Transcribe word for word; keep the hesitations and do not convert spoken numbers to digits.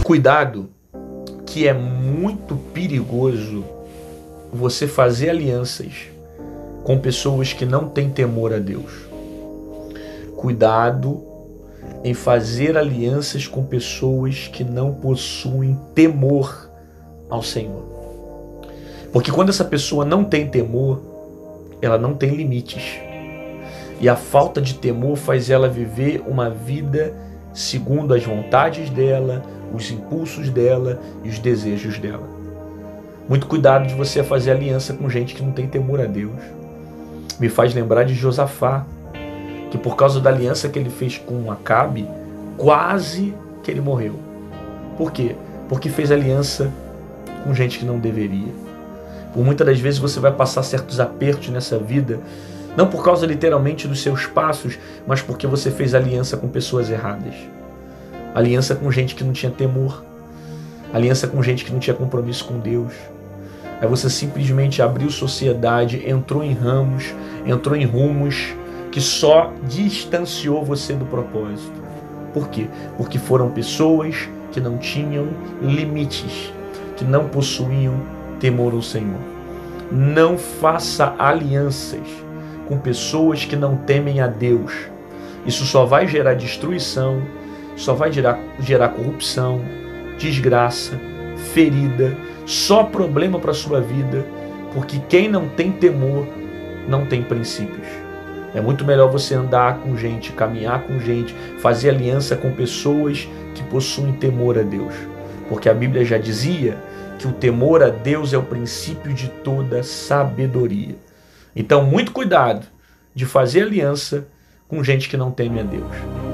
Cuidado, que é muito perigoso você fazer alianças com pessoas que não têm temor a Deus. Cuidado em fazer alianças com pessoas que não possuem temor ao Senhor. Porque quando essa pessoa não tem temor, ela não tem limites. E a falta de temor faz ela viver uma vida segundo as vontades dela, os impulsos dela e os desejos dela. Muito cuidado de você fazer aliança com gente que não tem temor a Deus. Me faz lembrar de Josafá, que por causa da aliança que ele fez com Acabe, quase que ele morreu. Por quê? Porque fez aliança com gente que não deveria. Por muitas das vezes você vai passar certos apertos nessa vida, não por causa literalmente dos seus passos, mas porque você fez aliança com pessoas erradas. Aliança com gente que não tinha temor. Aliança com gente que não tinha compromisso com Deus. Aí você simplesmente abriu sociedade, entrou em ramos, entrou em rumos que só distanciou você do propósito. Por quê? Porque foram pessoas que não tinham limites, que não possuíam temor ao Senhor. Não faça alianças com pessoas que não temem a Deus. Isso só vai gerar destruição, só vai gerar, gerar corrupção, desgraça, ferida, só problema para a sua vida, porque quem não tem temor não tem princípios. É muito melhor você andar com gente, caminhar com gente, fazer aliança com pessoas que possuem temor a Deus. Porque a Bíblia já dizia que o temor a Deus é o princípio de toda sabedoria. Então, muito cuidado de fazer aliança com gente que não teme a Deus.